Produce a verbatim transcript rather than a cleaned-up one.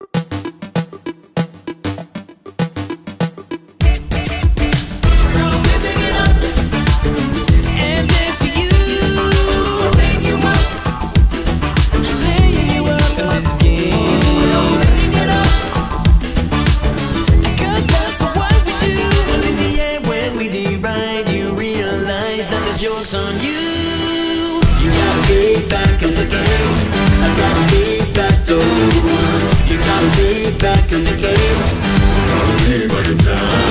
Joke's on you. You gotta get back in the game. I gotta get back to you. You gotta get back in the game. You gotta get back in time.